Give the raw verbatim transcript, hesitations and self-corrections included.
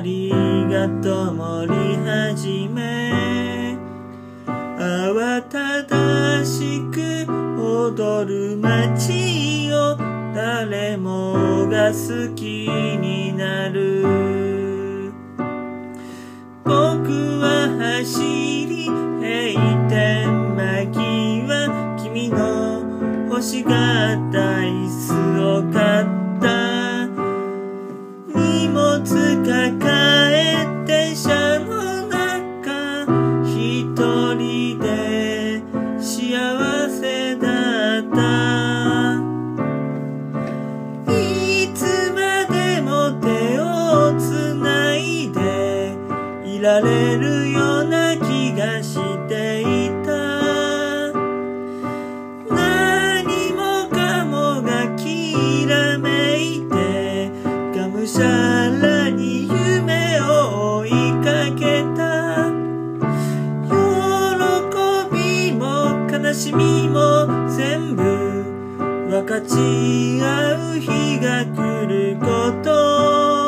りが灯り始め、慌ただしく踊る街を誰もが好きになる。僕は走り閉店間際、君の欲しがった椅子を買った。荷物抱え電車の中、一人で幸せだった。いつまでも手をつないでいられるような気がしていた。何もかもがきらめいて、がむしゃらに夢を追いかけた。喜びも悲しみも全部分かち合う日が来ること。